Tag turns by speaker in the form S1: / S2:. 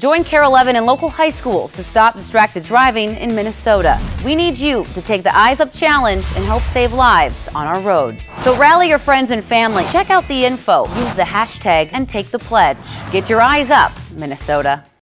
S1: Join KARE 11 in local high schools to stop distracted driving in Minnesota. We need you to take the eyesUp challenge and help save lives on our roads. So rally your friends and family. Check out the info, use the hashtag, and take the pledge. Get your eyes up, Minnesota.